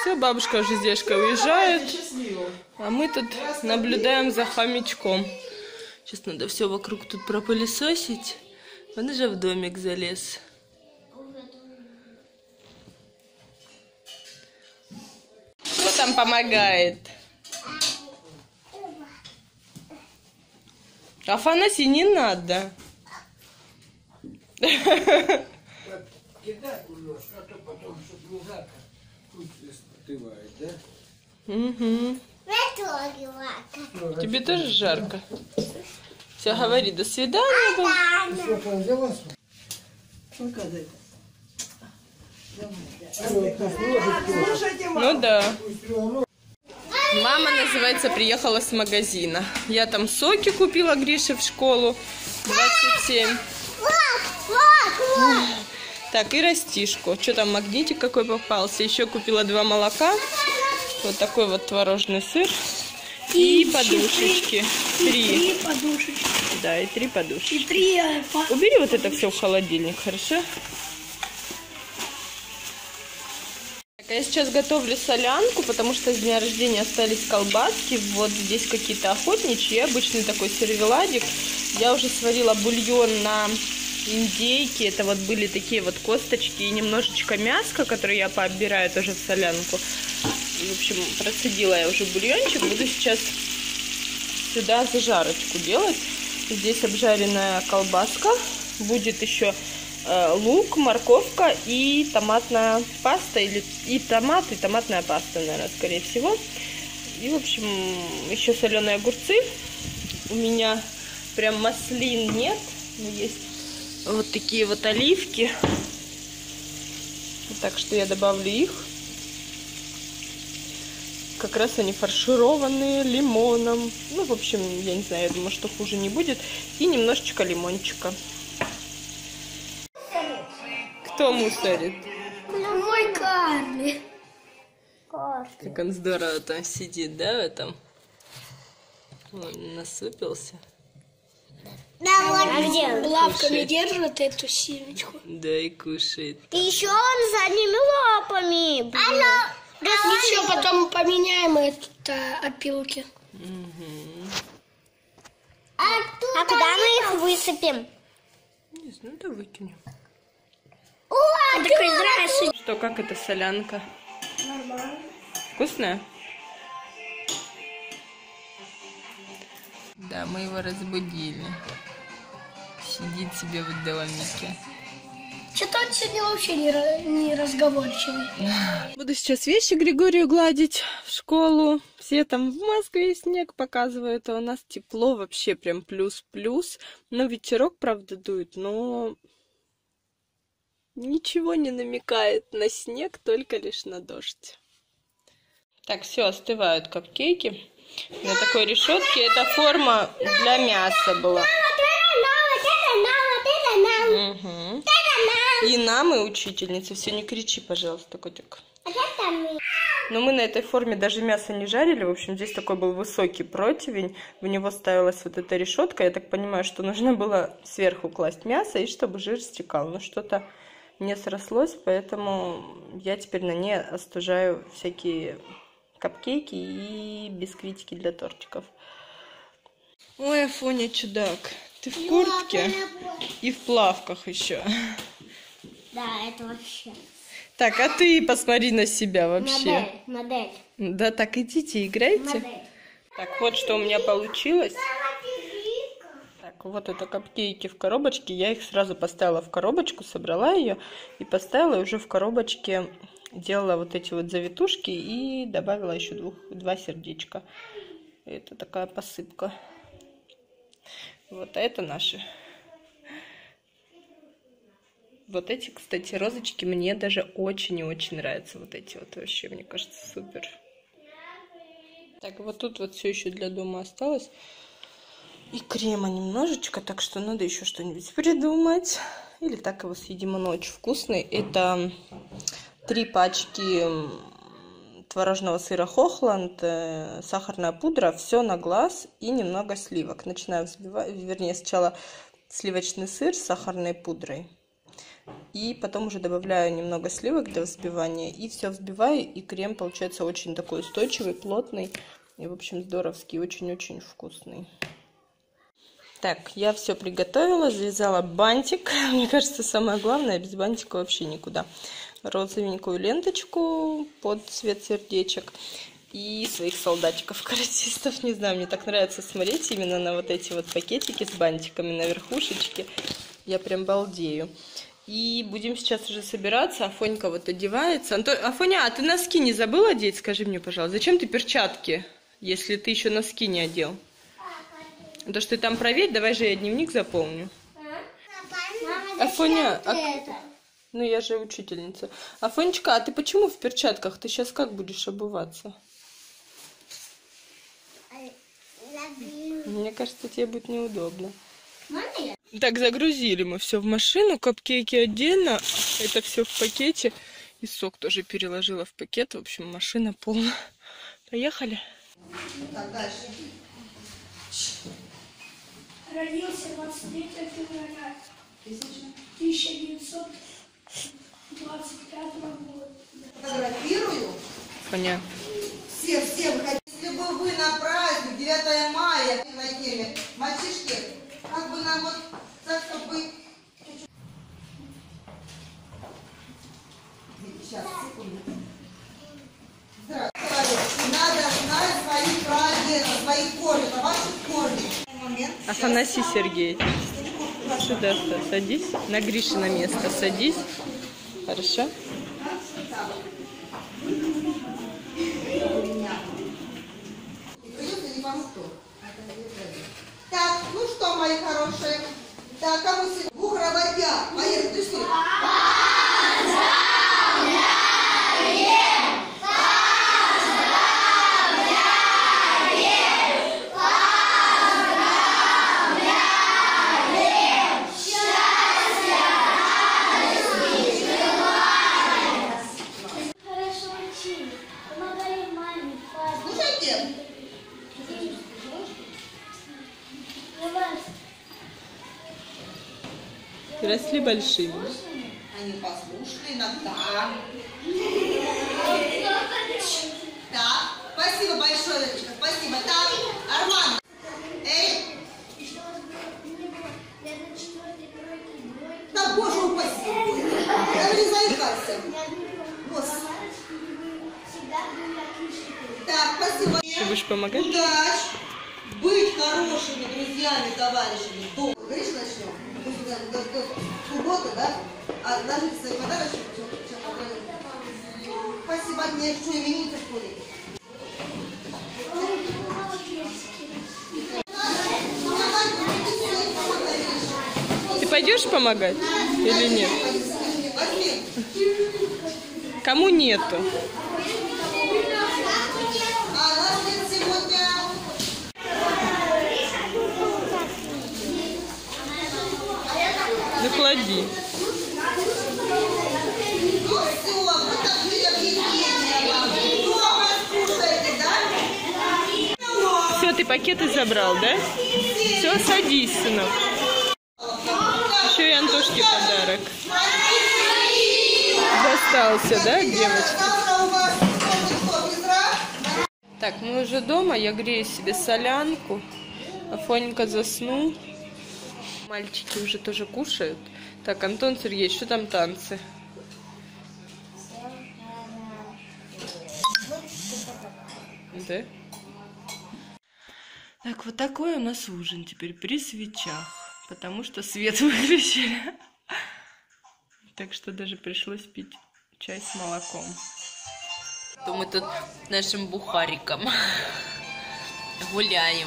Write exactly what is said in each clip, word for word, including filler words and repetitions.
Все, бабушка уже с дедушкой уезжают, а мы тут наблюдаем за хомячком. Сейчас надо все вокруг тут пропылесосить. Он уже в домик залез. Кто там помогает? Афанасий, не надо. Кидай немножко, а то потом, чтобы не жарко, тут остывает, да? Угу. Тебе тоже жарко? Все, говори, до свидания. Ну да. Мама, называется, приехала с магазина. Я там соки купила Грише в школу. двадцать семь. Так, и растишку. Что там, магнитик какой попался. Еще купила два молока. Вот такой вот творожный сыр. И, и подушечки. Три. И три подушечки. Да, и три подушечки. И три... Убери вот это все в холодильник, хорошо? Так, а я сейчас готовлю солянку, потому что с дня рождения остались колбаски. Вот здесь какие-то охотничьи. Обычный такой сервеладик. Я уже сварила бульон на индейки. Это вот были такие вот косточки и немножечко мяска, которые я пооббираю тоже в солянку. В общем, процедила я уже бульончик. Буду сейчас сюда зажарочку делать. Здесь обжаренная колбаска. Будет еще э, лук, морковка и томатная паста. Или и томат, и томатная паста, наверное, скорее всего. И, в общем, еще соленые огурцы. У меня прям маслин нет, но есть вот такие вот оливки. Так что я добавлю их. Как раз они фаршированные лимоном. Ну, в общем, я не знаю, я думаю, что хуже не будет. И немножечко лимончика. Кто мусорит? Мой Карли. Как он здорово там сидит, да, в этом? Он насупился. Да, вот где? Лапками держит эту семечку. Да, и кушает. И еще он задними лапами. Алло. Да, ничего, потом поменяем это опилки. Угу. А, а куда мы их высыпем? Не знаю, да выкинем. О, а такой здравствуй. Что, как это солянка? Нормально. Вкусная? Да, мы его разбудили. Сидит себе в домике. Что-то он сегодня вообще не, не разговорчивый. Буду сейчас вещи Григорию гладить в школу. Все там в Москве снег показывают, а у нас тепло вообще прям плюс-плюс. Но ветерок, правда, дует, но ничего не намекает на снег, только лишь на дождь. Так, все, остывают капкейки. На такой решетке. Это форма для мяса была. Угу. И нам, и учительнице. Все, не кричи, пожалуйста, котик. Но мы на этой форме даже мясо не жарили. В общем, здесь такой был высокий противень. В него ставилась вот эта решетка. Я так понимаю, что нужно было сверху класть мясо, и чтобы жир стекал. Но что-то не срослось, поэтому я теперь на ней остужаю всякие капкейки и бисквитики для тортиков. Ой, Афоня, чудак. Ты в куртке и в плавках еще. Да, это вообще. Так, а ты посмотри на себя вообще. Модель, модель. Да, так идите, играйте. Модель. Так, вот что у меня получилось. Так, вот это капкейки в коробочке. Я их сразу поставила в коробочку, собрала ее и поставила, и уже в коробочке делала вот эти вот завитушки и добавила еще двух, два сердечка. Это такая посыпка. Вот, а это наши. Вот эти, кстати, розочки мне даже очень и очень нравятся. Вот эти вот вообще, мне кажется, супер. Так, вот тут вот все еще для дома осталось. И крема немножечко, так что надо еще что-нибудь придумать. Или так его съедим, он очень вкусный. Это три пачки творожного сыра Хохланд, сахарная пудра, все на глаз и немного сливок. Начинаю взбивать, вернее, сначала сливочный сыр с сахарной пудрой. И потом уже добавляю немного сливок для взбивания. И все взбиваю, и крем получается очень такой устойчивый, плотный. И, в общем, здоровский, очень-очень вкусный. Так, я все приготовила, завязала бантик. Мне кажется, самое главное, без бантика вообще никуда. Розовенькую ленточку под цвет сердечек. И своих солдатиков-каратистов. Не знаю, мне так нравится смотреть именно на вот эти вот пакетики с бантиками на верхушечке. Я прям балдею. И будем сейчас уже собираться. Афонька вот одевается. Антон... Афоня, а ты носки не забыла одеть? Скажи мне, пожалуйста. Зачем ты перчатки, если ты еще носки не одел? То, что ты там проверь, давай же я дневник заполню. Афоня, а... ну я же учительница. Афонечка, а ты почему в перчатках? Ты сейчас как будешь обуваться? Мне кажется, тебе будет неудобно. Так, загрузили мы все в машину, капкейки отдельно, это все в пакете. И сок тоже переложила в пакет. В общем, машина полная. Поехали. Так, дальше. Родился двадцать третьего февраля тысяча девятьсот двадцать пятого года. Фотографирую. Понятно. Все, все выходите. Если бы вы на праздник девятое мая на теме, мальчишки, как бы нам вот так, чтобы... Сейчас, секунду. Здравствуйте. Надо знать свои прадеды, свои корни, ваши корни. Афанасий Сергеевич, сюда садись. На Гришино место садись. Хорошо? Так, ну что, мои хорошие? Так, кому сегодня? Бухроводя. Поехали, ты что? Росли большими. Они послушны иногда. Так, спасибо большое, Верочка, спасибо. Так, Арман. Эй. Да, боже упаси. Даже не заикайся. Так, спасибо. Ты будешь помогать? Удач. Быть хорошими друзьями, товарищами. Долго. Говоришь, начнем? Суббота, да? А ложитесь свои подарочки. Спасибо, мне что именинница в школе. Ты пойдешь помогать или нет? Кому нету? А нас нет сегодня... Наклади. Ну все, вы так были объединения. Дома слушаете, да? Все, ты пакеты забрал, да? Все, садись, сынок. Еще и Антошке подарок. Достался, да, девочка? Так, мы уже дома, я грею себе солянку. Афонька заснул. Мальчики уже тоже кушают. Так, Антон Сергеевич, что там танцы? Да? Так, вот такой у нас ужин теперь при свечах. Потому что свет выключили. Так что даже пришлось пить чай с молоком. То мы тут нашим бухариком гуляем.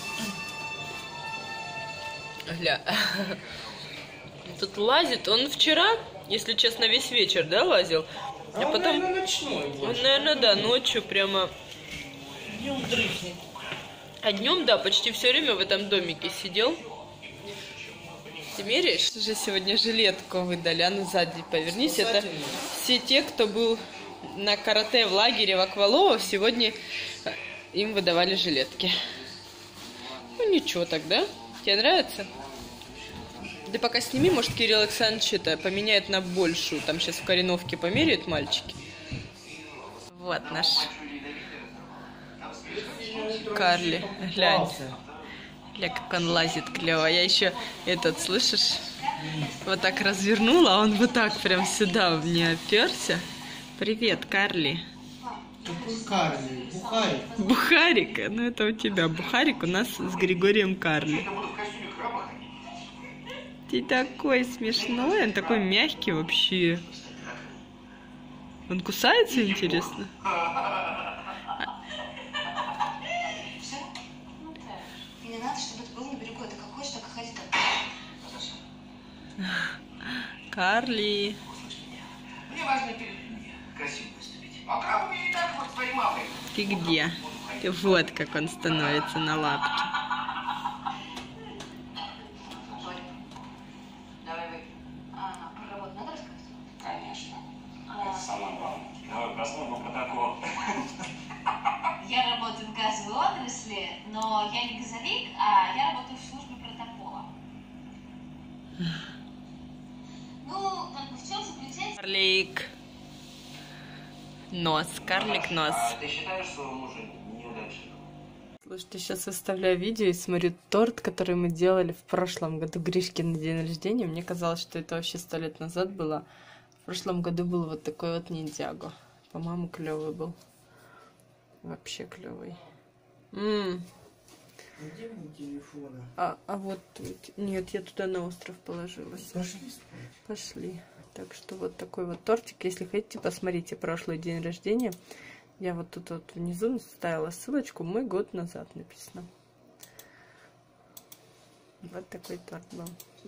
Гля. Тут лазит. Он вчера, если честно, весь вечер, да, лазил? А, а потом... Он, ночной больше. Он, наверное, да, ночью прямо... Днем дрыхнет. А днем, да, почти все время в этом домике сидел. Ты меряешь? Уже сегодня жилетку выдали. А ну, сзади повернись. Это все те, кто был на карате в лагере в Аквалово, сегодня им выдавали жилетки. Ну, ничего тогда. Тебе нравится? Ты пока сними, может, Кирилл Александрович это поменяет на большую. Там сейчас в Кореновке померяют мальчики. Вот наш Карли. Глянь. Гля, как он лазит клево. Я еще этот, слышишь? Вот так развернула, а он вот так прям сюда мне оперся. Привет, Карли. Какой Карли? Бухарик. Бухарик? Ну это у тебя. Бухарик у нас с Григорием Карли. Ты такой смешной, он такой мягкий вообще. Он кусается, интересно? И не надо, чтобы это было на берегу. Это как хочешь, так и ходи. Карли. Мне важно перед красиво выступить. А как мне не так вот с твоей мамой? Ты где? Ты вот как он становится на лапки. Давай вы. А, про работу надо рассказать? Конечно. Это самое главное. Давай посмотрим протокол. Я работаю в газовой отрасли, но я не газовик, а я работаю в службе протокола. Ну, как бы в чем заключается... Карлик. Нос, карлик нос. А ты считаешь своего мужа неудачливым? Слушайте, сейчас выставляю видео и смотрю торт, который мы делали в прошлом году Гришке на день рождения. Мне казалось, что это вообще сто лет назад было. В прошлом году был вот такой вот ниндзяго. По-моему, клевый был. Вообще клевый. М-м. Где мне телефона? А, а вот тут. Нет, я туда на остров положила. Пошли спать. Пошли. Так что вот такой вот тортик. Если хотите, посмотрите прошлый день рождения. Я вот тут вот внизу ставила ссылочку. Мой год назад написано. Вот такой торт был.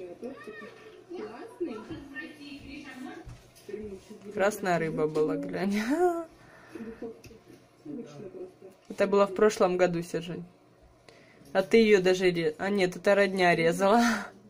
Красная рыба была, глянь. Это было в прошлом году, Сержень. А ты ее даже... ре- А нет, это родня резала.